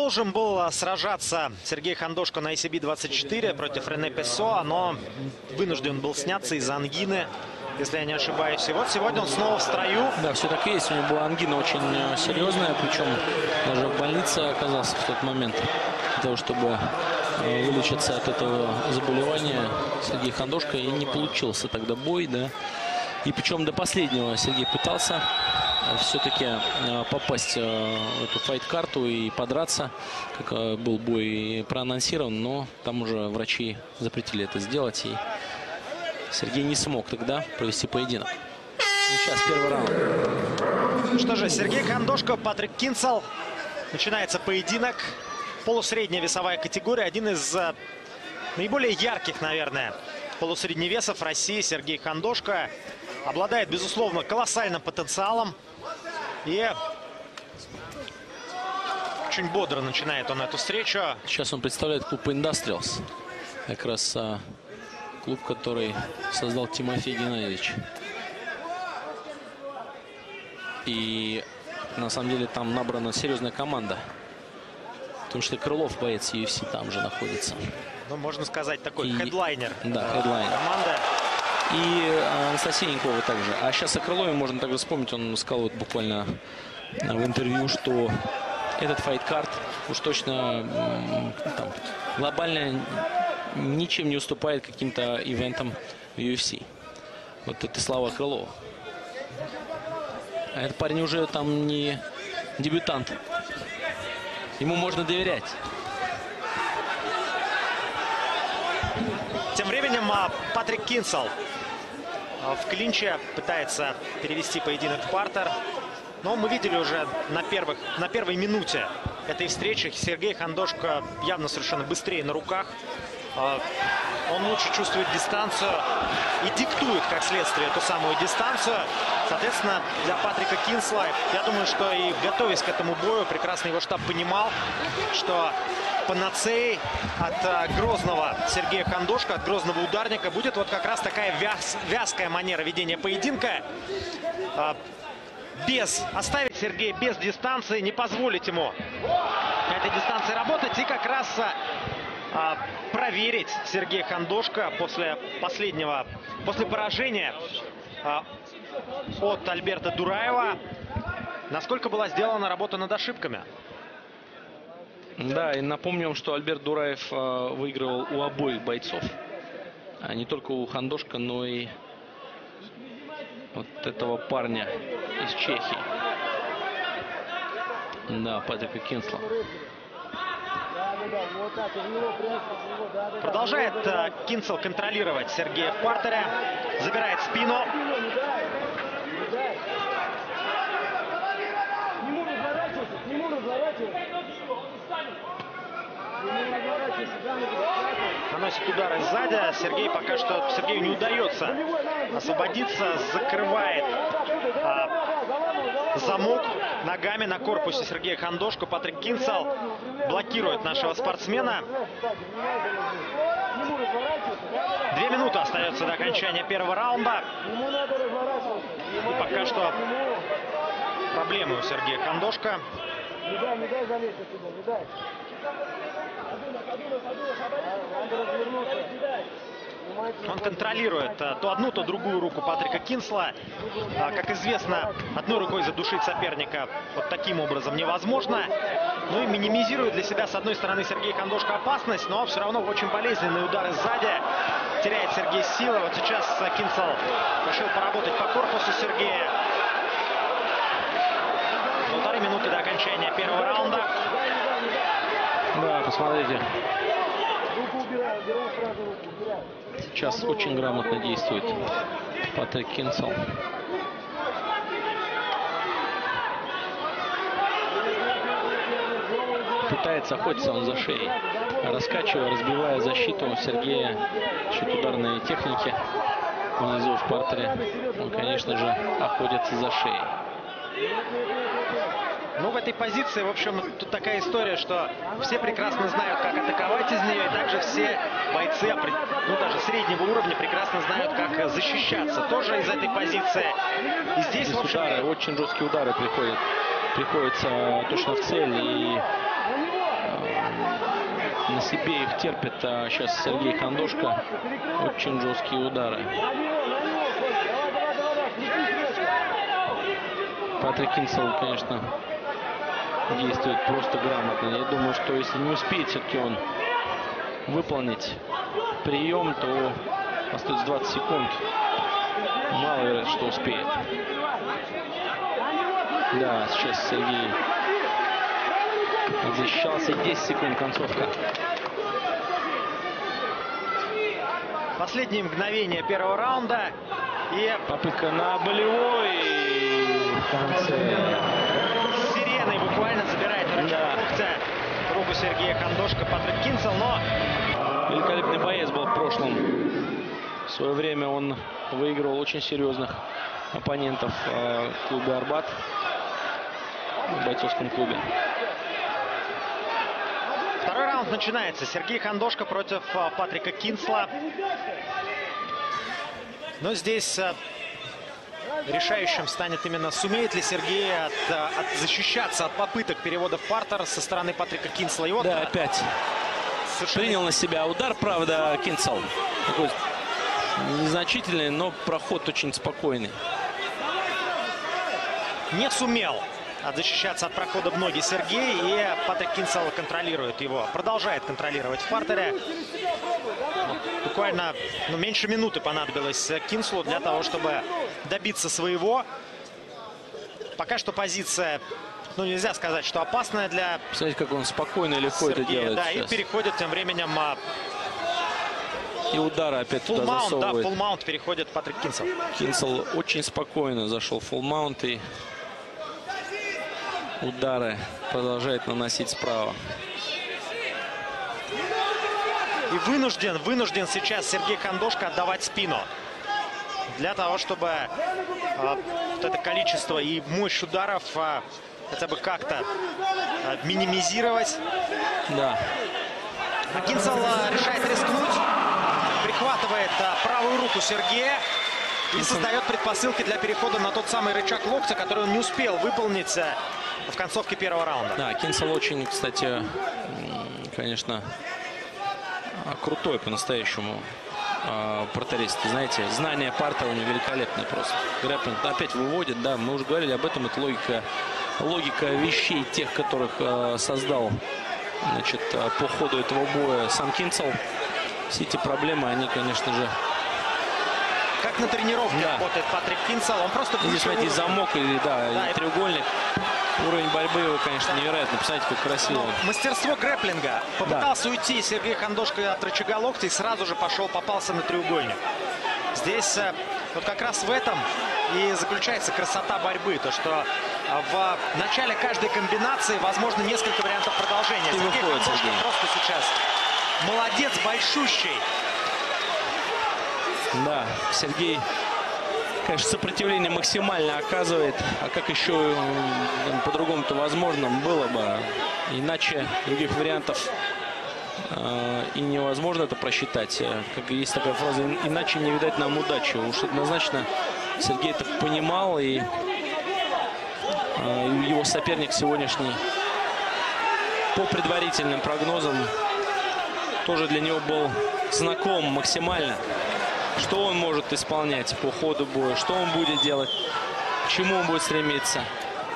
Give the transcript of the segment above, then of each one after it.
Должен был сражаться Сергей Хандошко на ICB-24 против Рене Пессо, но вынужден был сняться из-за ангины, если я не ошибаюсь. И вот сегодня он снова в строю. Да, все так и есть. У него была ангина очень серьезная, причем даже в больнице оказался в тот момент для того, чтобы вылечиться от этого заболевания Сергей Хандошко, и не получился тогда бой, да. И причем до последнего Сергей пытался все-таки попасть в эту файт-карту и подраться, как был бой проанонсирован, но там уже врачи запретили это сделать, и Сергей не смог тогда провести поединок. И сейчас первый раунд. Что же, Сергей Хандошко, Патрик Кинсел. Начинается поединок. Полусредняя весовая категория. Один из наиболее ярких, наверное, полусредневесов России Сергей Хандошко. Обладает, безусловно, колоссальным потенциалом. И очень бодро начинает он эту встречу. Сейчас он представляет клуб Industrials. Как раз клуб, который создал Тимофей Геннадьевич. И на самом деле там набрана серьезная команда. Потому что Крылов, боец UFC, там же находится. Ну, можно сказать, такой хедлайнер. Да, хедлайнер. Команда. И Анастасия Янькова также. А сейчас о Крылове можно также вспомнить. Он сказал вот буквально в интервью, что этот файт-карт уж точно там, глобально ничем не уступает каким-то ивентам в UFC. Вот это слова Крылова. А этот парень уже там не дебютант. Ему можно доверять. Тем временем Патрик Кинсел в клинче пытается перевести поединок в партер. Но мы видели уже на первой минуте этой встречи Сергей Хандошко явно совершенно быстрее на руках. Он лучше чувствует дистанцию и диктует, как следствие, эту самую дистанцию. Соответственно, для Патрика Кинсела, я думаю, что и готовясь к этому бою, прекрасно его штаб понимал, что панацеей от грозного Сергея Хандошко, от грозного ударника, будет вот как раз такая вязкая манера ведения поединка. Оставить Сергея без дистанции, не позволить ему на этой дистанции работать и как раз проверить Сергея Хандошко после поражения от Альберта Дураева, насколько была сделана работа над ошибками. Да, и напомним, что Альберт Дураев выигрывал у обоих бойцов. А не только у Хандошко, но и вот этого парня из Чехии. Да, Патрика Кинсела. Продолжает Кинсел контролировать Сергея в партере. Забирает спину. Наносит удары сзади. Сергею не удается освободиться. Закрывает замок ногами на корпусе Сергея Хандошко. Патрик Кинсел блокирует нашего спортсмена. 2 минуты остается до окончания первого раунда. И пока что проблемы у Сергея Хандошко. Он контролирует то одну, то другую руку Патрика Кинсела. Как известно, одной рукой задушить соперника вот таким образом невозможно. Ну и минимизирует для себя, с одной стороны, Сергей Хандошко опасность, но все равно очень болезненные удары сзади. Теряет Сергей силы. Вот сейчас Кинсел решил поработать по корпусу Сергея. 1,5 минуты до окончания первого раунда. Да, посмотрите. Сейчас очень грамотно действует Патрик Кинсел. Пытается охотиться он за шеей, раскачивая, разбивая защиту Сергея, счет ударной техники внизу в партере. Он, конечно же, охотится за шеей. Ну, в этой позиции, в общем, тут такая история, что все прекрасно знают, как атаковать из нее, и также все бойцы, ну, даже среднего уровня, прекрасно знают, как защищаться тоже из этой позиции. И здесь, в общем... Удары, очень жесткие удары приходятся точно в цель, и на себе их терпит. А сейчас Сергей Хандошко. Очень жесткие удары. Патрик Кинсел, конечно, действует просто грамотно. Я думаю, что если не успеет все-таки он выполнить прием, то остается 20 секунд. Мало вероятно, что успеет. Да, сейчас Сергей защищался. 10 секунд, концовка. Последние мгновения первого раунда. И попытка на болевой в конце. Сиреной буквально забирает локтя руку Сергея Хандошко Патрик Кинсел, но... Великолепный боец был в прошлом. В свое время он выигрывал очень серьезных оппонентов в клубе «Арбат», в бойцовском клубе. Второй раунд начинается. Сергей Хандошко против Патрика Кинсела. Но здесь решающим станет именно, сумеет ли Сергей защищаться от попыток перевода в партер со стороны Патрика Кинсела. И вот, да, опять принял на себя удар, правда, Кинсел. Такой незначительный, но проход очень спокойный. Не сумел защищаться от прохода в ноги Сергей, и Патрик Кинсел контролирует его, продолжает контролировать в партере. Буквально меньше минуты понадобилось Кинселу для того, чтобы добиться своего. Пока что позиция, нельзя сказать, что опасная для... Посмотрите, как он спокойно и легко Сергея, это делает. Да, сейчас. И переходит тем временем... И удары опять туда засовывает. Да, фулл-маунт переходит Патрик Кинсел. Кинсел очень спокойно зашел в фулл-маунт и удары продолжает наносить справа. И вынужден сейчас Сергей Хандошко отдавать спину. Для того, чтобы вот это количество и мощь ударов хотя бы как-то минимизировать. Да. А Кинсел решает рискнуть. Прихватывает правую руку Сергея. И создает предпосылки для перехода на тот самый рычаг локтя, который он не успел выполнить в концовке первого раунда. Да, Кинсел очень, кстати, конечно, крутой по-настоящему партерист. Знаете, знание партера у него великолепное просто. Грэпплинг опять выводит, да, мы уже говорили об этом. Это логика вещей, тех, которых создал, значит, по ходу этого боя сам Кинсел. Все эти проблемы, они, конечно же... Как на тренировке работает Патрик Кинсел. Он просто... Здесь, смотрите, замок или, да, и треугольник. Уровень борьбы его, конечно, невероятно. Посмотрите, как красиво. Мастерство грэпплинга. Попытался уйти Сергей Хандошко от рычага локтя и сразу же попался на треугольник. Здесь вот как раз в этом и заключается красота борьбы. То, что в начале каждой комбинации возможно несколько вариантов продолжения. И Сергей выходит Хандошко просто сейчас молодец, большущий. Да, Сергей, конечно, сопротивление максимально оказывает. А как еще по-другому-то возможно было бы? Иначе других вариантов и невозможно это просчитать. Как есть такая фраза, иначе не видать нам удачи. Уж однозначно Сергей это понимал, и его соперник сегодняшний по предварительным прогнозам тоже для него был знаком максимально. Что он может исполнять по ходу боя, что он будет делать, к чему он будет стремиться.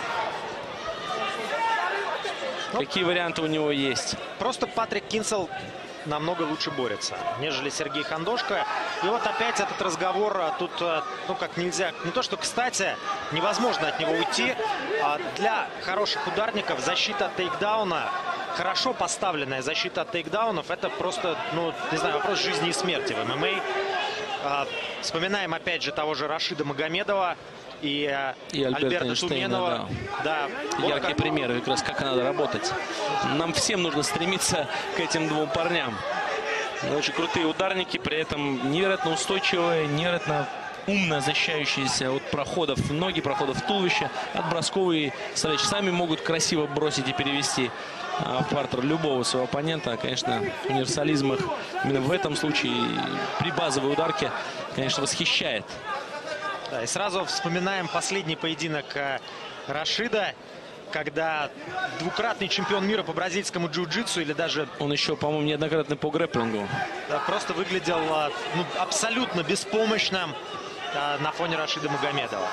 Какие варианты у него есть. Просто Патрик Кинсел намного лучше борется, нежели Сергей Хандошко. И вот опять этот разговор тут, как нельзя, не то что кстати, невозможно от него уйти. Для хороших ударников защита от тейкдауна, хорошо поставленная защита от тейкдаунов, это просто, не знаю, вопрос жизни и смерти в ММА. Вспоминаем опять же того же Рашида Магомедова и Альберта Туменова. Да. Яркие примеры, как раз как надо работать. Нам всем нужно стремиться к этим двум парням. Очень крутые ударники, при этом невероятно устойчивые, невероятно умно защищающиеся от проходов в ноги, проходов в туловище, от бросковые. Сами могут красиво бросить и перевести в партер любого своего оппонента. Конечно, универсализм их именно в этом случае при базовой ударке, конечно, восхищает. Да, и сразу вспоминаем последний поединок Рашида. когда двукратный чемпион мира по бразильскому джиу-джитсу или даже... Он еще, по-моему, неоднократно по грэпплингу. Да, просто выглядел ну, абсолютно беспомощным на фоне Рашида Магомедова.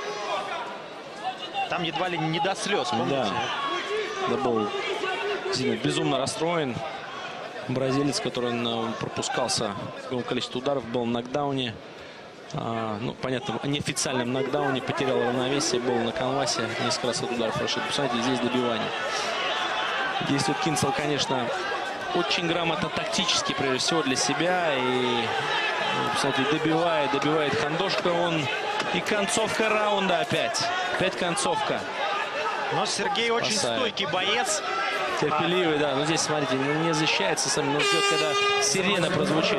Там едва ли не до слез, помните? Да, был безумно расстроен. Бразилец, который пропускался в огромном количестве ударов, был в нокдауне. Ну, понятно, в неофициальном нокдауне, потерял равновесие, был на канвасе, несколько раз от ударов Рашид. Посмотрите, здесь добивание. Действует Кинсел, конечно, очень грамотно тактически, прежде всего, для себя. И, посмотрите, добивает Хандошка. Он и концовка раунда опять. Опять концовка. Но Сергей очень стойкий боец. Терпеливый, да. Но здесь, смотрите, не защищается сам, но ждет, когда сирена прозвучит.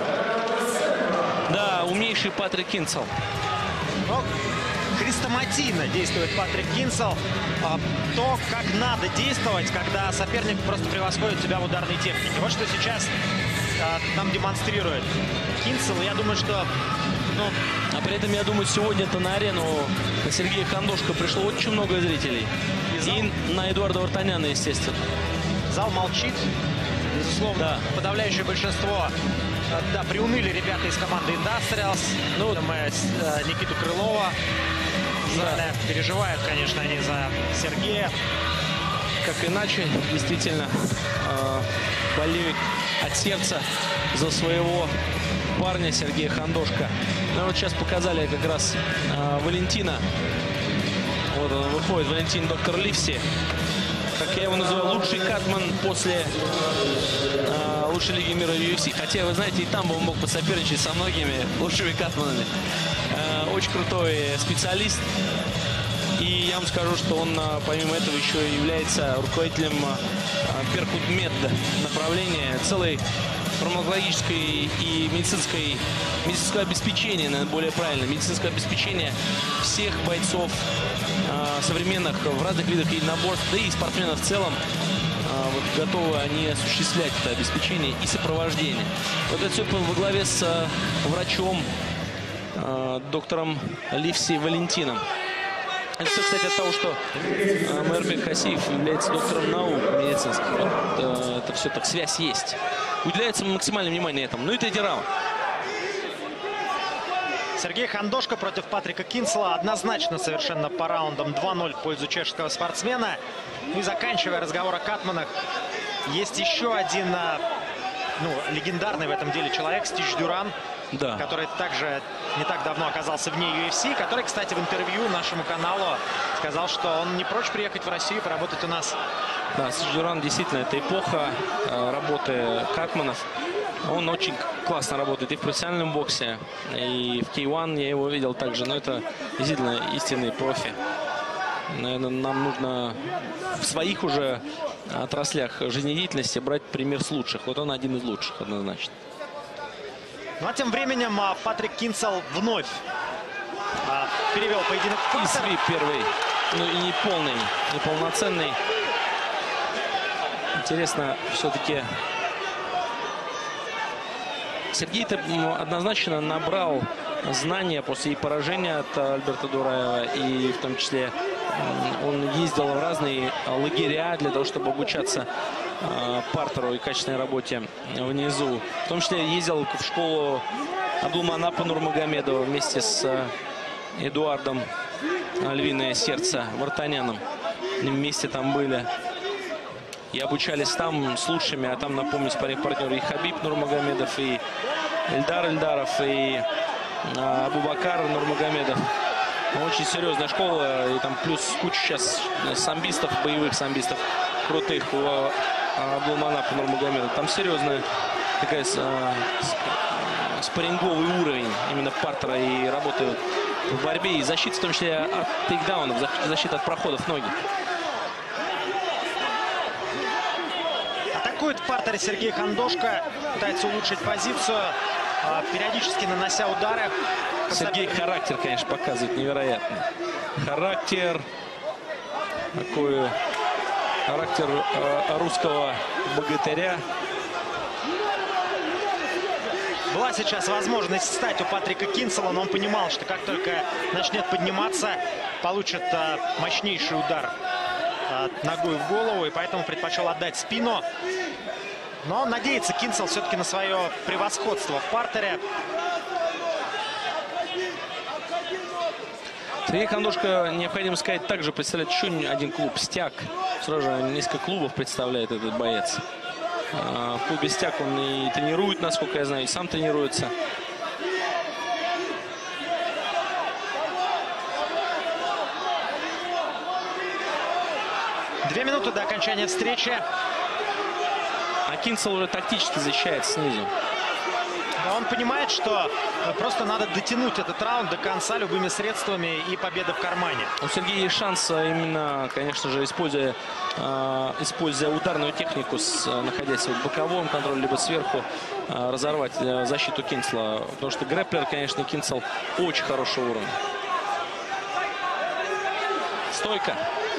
Да, умнейший Патрик Кинсел. Но хрестоматийно действует Патрик Кинсел. То, как надо действовать, когда соперник просто превосходит тебя в ударной технике. Вот что сейчас нам демонстрирует Кинсел. Я думаю, что... А при этом, я думаю, сегодня-то на арену на Сергея Хандошка пришло очень много зрителей. И на Эдуарда Вартаняна, естественно. Зал молчит. Безусловно, да. Подавляющее большинство, да, приуныли ребята из команды Industrials. Ну, Никиту Крылова. Да. Переживают, конечно, они за Сергея. Как иначе, действительно, болеют от сердца за своего парня Сергея Хандошка. Ну, вот сейчас показали как раз Валентина. Вот он выходит, Валентин доктор Ливси. Как я его называю, лучший катман после лучшей лиги мира UFC. Хотя, вы знаете, и там он мог посоперничать со многими лучшими катманами. Очень крутой специалист. И я вам скажу, что он, помимо этого, еще и является руководителем Беркут Мед направления, целой фармакологической и медицинское обеспечение, наверное, более правильно, медицинское обеспечение всех бойцов современных в разных видах единоборств, да и спортсменов в целом. Вот готовы они осуществлять это обеспечение и сопровождение. Вот это все во главе с врачом, доктором Ливси Валентином. Это все, кстати, от того, что Майрбек Хасиев является доктором наук медицинских. Вот, это все так, связь есть. Уделяется максимальное внимание этому. Ну и третий раунд. Сергей Хандошка против Патрика Кинсела. Однозначно совершенно по раундам 2-0 в пользу чешского спортсмена. И заканчивая разговор о катманах, есть еще один легендарный в этом деле человек, Стич Дюран. Да. Который также не так давно оказался вне UFC, который, кстати, в интервью нашему каналу сказал, что он не прочь приехать в Россию и поработать у нас. Да, Стич Дюран действительно, это эпоха работы катманов. Он очень классно работает и в профессиональном боксе, и в K1 я его видел также, но это действительно истинный профи. Наверное, нам нужно в своих уже отраслях жизнедеятельности брать пример с лучших. Вот он один из лучших, однозначно. Ну а тем временем Патрик Кинсел вновь перевел поединок в партер. И свип первый, ну и не полный, не полноценный. Интересно, все-таки Сергей-то однозначно набрал знания после поражения от Альберта Дураева. И в том числе он ездил в разные лагеря для того, чтобы обучаться партеру и качественной работе внизу. В том числе ездил в школу Абдулманапа Нурмагомедова вместе с Эдуардом Львиное сердце Вартаняном. Вместе там были. И обучались там с лучшими. А там, напомню, спарринг-партнеры и Хабиб Нурмагомедов, и Эльдар Эльдаров, и Абубакар Нурмагомедов. Очень серьезная школа. И там плюс куча сейчас самбистов, боевых самбистов крутых у Абдулманапа Нурмагомедова. Там серьезная такая спарринговый уровень именно партера и работы в борьбе. И защита, в том числе от тейкдаунов, защита от проходов ноги. Атакует в партере Сергей Хандошка. Пытается улучшить позицию, периодически нанося удары. Сергей характер, конечно, показывает невероятный. Характер. Такой характер русского богатыря. Была сейчас возможность встать у Патрика Кинсела, но он понимал, что как только начнет подниматься, получит мощнейший удар ногой в голову, и поэтому предпочел отдать спину. Но надеется Кинсел все-таки на свое превосходство в партере. Сергей Хандошко, необходимо сказать, также представляет еще один клуб «Стяг». Сразу же несколько клубов представляет этот боец. В клубе «Стяг» он и тренирует, насколько я знаю, и сам тренируется. Две минуты до окончания встречи. А Кинсел уже тактически защищает снизу. Он понимает, что просто надо дотянуть этот раунд до конца любыми средствами, и победа в кармане. У Сергея есть шанс именно, конечно же, используя ударную технику, находясь в боковом контроле, либо сверху, разорвать защиту Кинсела. Потому что грэпплер, конечно, Кинсел очень хорошего уровня. Стойка.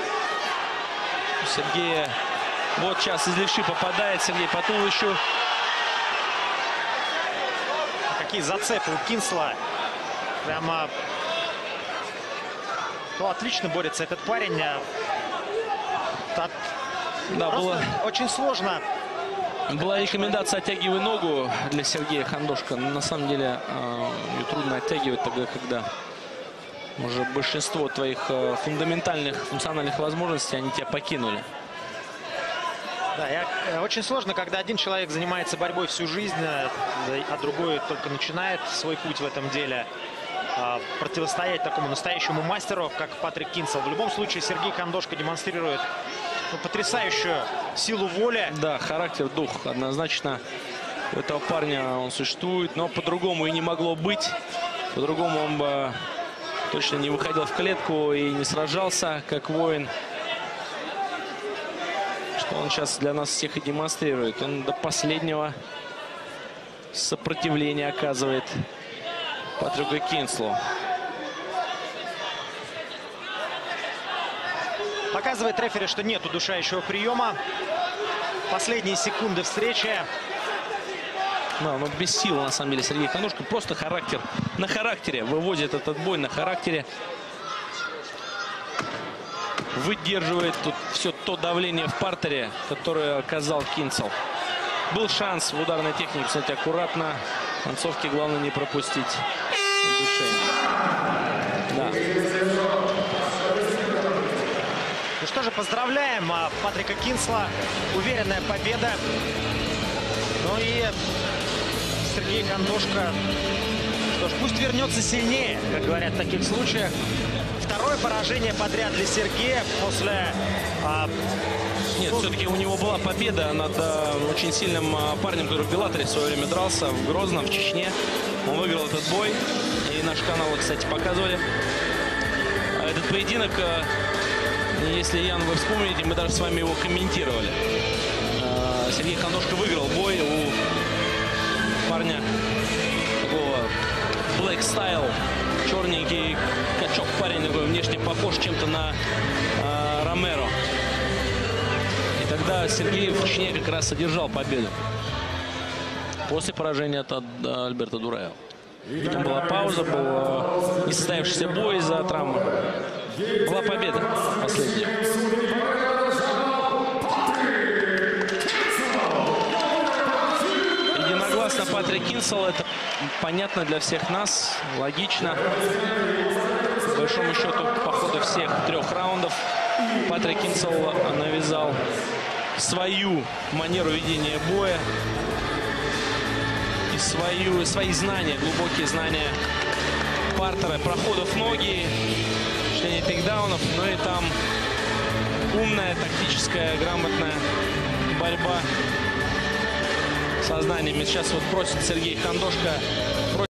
У Сергея вот сейчас из левши попадает Сергей по туловищу. Какие зацепы у Кинсела. Прямо отлично борется этот парень. Да, было очень сложно. Была рекомендация «оттягивай ногу» для Сергея Хандошко. Но на самом деле ее трудно оттягивать тогда, когда уже большинство твоих фундаментальных, функциональных возможностей, они тебя покинули. Да, очень сложно, когда один человек занимается борьбой всю жизнь, а другой только начинает свой путь в этом деле. Противостоять такому настоящему мастеру, как Патрик Кинсел. В любом случае, Сергей Хандошко демонстрирует потрясающую силу воли. Да, характер, дух. Однозначно у этого парня он существует, но по-другому и не могло быть. По-другому он бы точно не выходил в клетку и не сражался как воин. Что он сейчас для нас всех и демонстрирует. Он до последнего сопротивление оказывает Патрику Кинслу. Показывает рефери, что нет удушающего приема. Последние секунды встречи. Да, но без сил, на самом деле, Сергей Хандошко. Просто характер. На характере выводит этот бой, на характере. Выдерживает тут все то давление в партере, которое оказал Кинсел. Был шанс в ударной технике, кстати, аккуратно. В концовке главное не пропустить удушение. Да. Ну что же, поздравляем Патрика Кинсела. Уверенная победа. Ну и Сергей Хандошко, что ж, пусть вернется сильнее, как говорят в таких случаях. Второе поражение подряд для Сергея после... Нет, все-таки у него была победа над очень сильным парнем, который в Беллаторе в свое время дрался, в Грозном, в Чечне. Он выиграл этот бой. И наши каналы, кстати, показывали этот поединок. Если, Ян, вы вспомните, мы даже с вами его комментировали. Сергей Хандошко выиграл бой у парня такого Black Style. Черненький качок парень, такой внешне похож чем-то на Ромеро. И тогда Сергей в Чечне как раз одержал победу. После поражения от Альберто Дураева. Потом была пауза, был несостоявшийся бой из-за травмы. Была победа последняя. Единогласно Патрик Кинсел. Это понятно для всех нас, логично. По большому счету, по ходу всех 3 раундов Патрик Кинсел навязал свою манеру ведения боя и свои знания, глубокие знания партера, проходов ноги, чтения тейкдаунов, но и там умная, тактическая, грамотная борьба со знаниями. Сейчас вот просит Сергей Хандошко